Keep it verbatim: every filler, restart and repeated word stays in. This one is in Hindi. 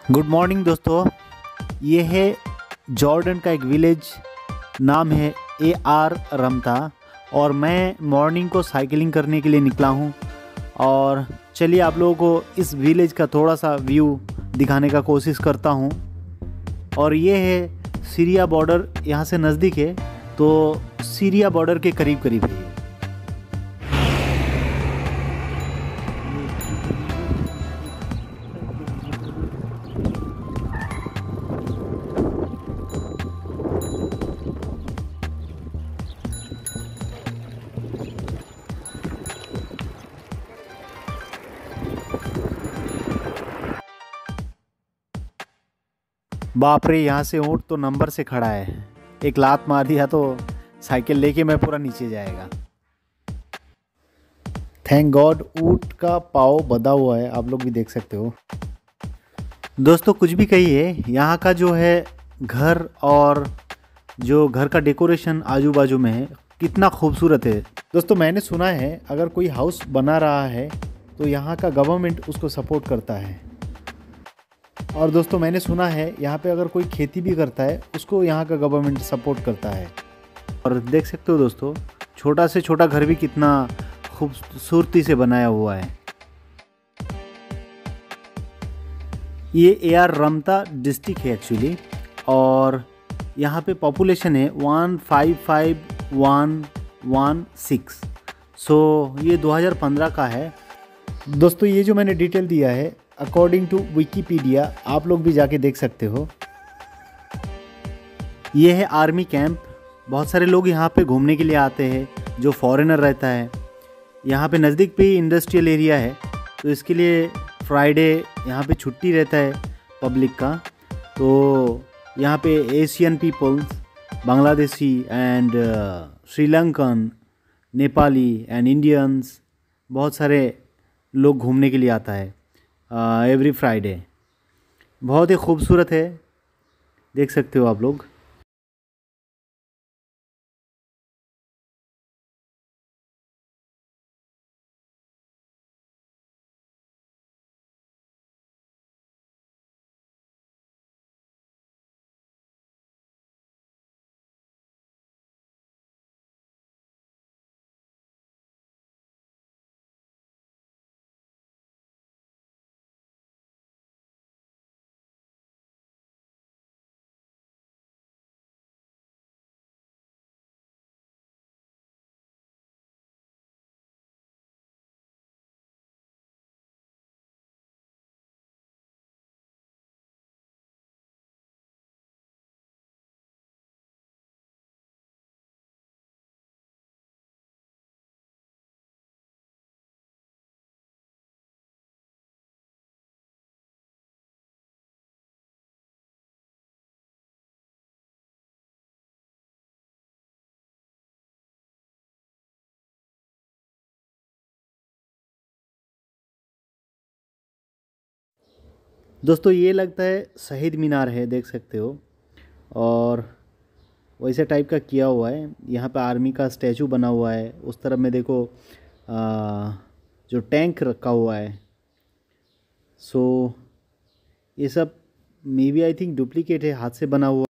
गुड मॉर्निंग दोस्तों। ये है जॉर्डन का एक विलेज, नाम है ए आर रमता। और मैं मॉर्निंग को साइकिलिंग करने के लिए निकला हूँ। और चलिए आप लोगों को इस विलेज का थोड़ा सा व्यू दिखाने का कोशिश करता हूँ। और ये है सीरिया बॉर्डर, यहाँ से नज़दीक है, तो सीरिया बॉर्डर के करीब करीब है ये। बाप रे, यहाँ से ऊँट तो नंबर से खड़ा है। एक लात मार दिया तो साइकिल लेके मैं पूरा नीचे जाएगा। थैंक गॉड ऊँट का पाँव बंधा हुआ है, आप लोग भी देख सकते हो। दोस्तों कुछ भी कहिए, यहाँ का जो है घर और जो घर का डेकोरेशन आजू बाजू में है कितना खूबसूरत है। दोस्तों मैंने सुना है अगर कोई हाउस बना रहा है तो यहाँ का गवर्नमेंट उसको सपोर्ट करता है। और दोस्तों मैंने सुना है यहाँ पे अगर कोई खेती भी करता है उसको यहाँ का गवर्नमेंट सपोर्ट करता है। और देख सकते हो दोस्तों, छोटा से छोटा घर भी कितना खूबसूरती से बनाया हुआ है। ये ए आर रमता डिस्ट्रिक्ट है एक्चुअली, और यहाँ पे पॉपुलेशन है one five five one one six. So ये दो हज़ार पंद्रह का है। दोस्तों ये जो मैंने डिटेल दिया है अकॉर्डिंग टू विकीपीडिया, आप लोग भी जाके देख सकते हो। ये है आर्मी कैंप। बहुत सारे लोग यहाँ पे घूमने के लिए आते हैं जो फॉरेनर रहता है। यहाँ पे नज़दीक पे ही इंडस्ट्रियल एरिया है, तो इसके लिए फ्राइडे यहाँ पे छुट्टी रहता है पब्लिक का। तो यहाँ पे Asian peoples, Bangladeshi and Sri Lankan, Nepali and Indians, बहुत सारे लोग घूमने के लिए आता है एवरी फ्राइडे। बहुत ही खूबसूरत है, देख सकते हो आप लोग। दोस्तों ये लगता है शहीद मीनार है, देख सकते हो। और वैसे टाइप का किया हुआ है, यहाँ पे आर्मी का स्टैचू बना हुआ है। उस तरफ में देखो आ, जो टैंक रखा हुआ है। सो ये सब maybe I think duplicate है, हाथ से बना हुआ।